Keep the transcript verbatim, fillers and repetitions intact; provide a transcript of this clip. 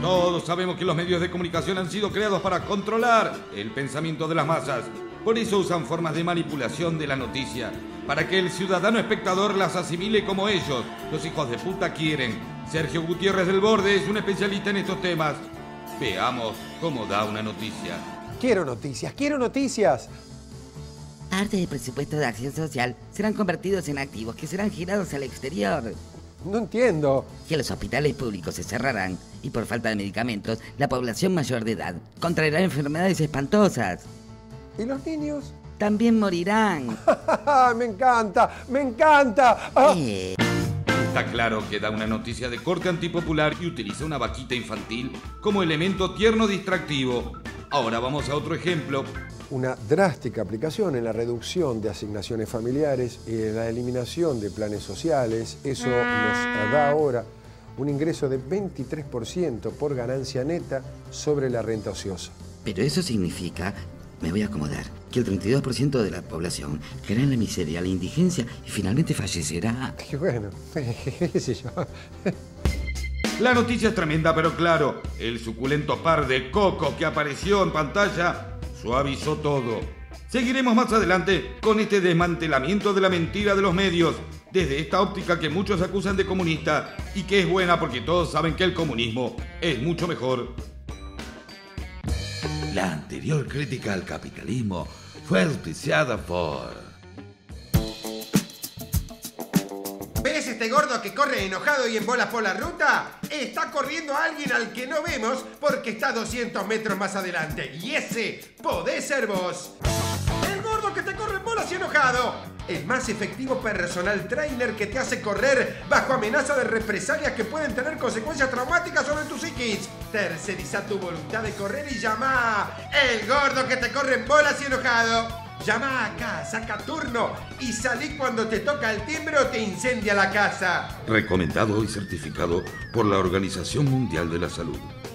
Todos sabemos que los medios de comunicación han sido creados para controlar el pensamiento de las masas. Por eso usan formas de manipulación de la noticia, para que el ciudadano espectador las asimile como ellos, los hijos de puta, quieren. Sergio Gutiérrez del Borde es un especialista en estos temas. Veamos cómo da una noticia. Quiero noticias, quiero noticias. Parte del presupuesto de acción social serán convertidos en activos que serán girados al exterior. No entiendo. Que los hospitales públicos se cerrarán y por falta de medicamentos, la población mayor de edad contraerá enfermedades espantosas. ¿Y los niños? También morirán. ¡Me encanta! ¡Me encanta! ¡Ah! Eh. Está claro que da una noticia de corte antipopular y utiliza una vaquita infantil como elemento tierno distractivo. Ahora vamos a otro ejemplo. Una drástica aplicación en la reducción de asignaciones familiares y en la eliminación de planes sociales. Eso nos da ahora un ingreso de veintitrés por ciento por ganancia neta sobre la renta ociosa. Pero eso significa, me voy a acomodar, que el treinta y dos por ciento de la población caerá en la miseria, la indigencia y finalmente fallecerá. Qué bueno, qué sé yo. La noticia es tremenda, pero claro, el suculento par de cocos que apareció en pantalla suavizó todo. Seguiremos más adelante con este desmantelamiento de la mentira de los medios, desde esta óptica que muchos acusan de comunista y que es buena porque todos saben que el comunismo es mucho mejor. La anterior crítica al capitalismo fue auspiciada por... ¿Ves este gordo que corre enojado y en bolas por la ruta? Está corriendo a alguien al que no vemos porque está doscientos metros más adelante. Y ese podés ser vos. El gordo que te corre en bolas y enojado. El más efectivo personal trainer que te hace correr bajo amenaza de represalias que pueden tener consecuencias traumáticas sobre tu psiquis. Terceriza tu voluntad de correr y llama el gordo que te corre en bolas y enojado. Llama acá, saca turno y salí cuando te toca el timbre o te incendia la casa. Recomendado y certificado por la Organización Mundial de la Salud.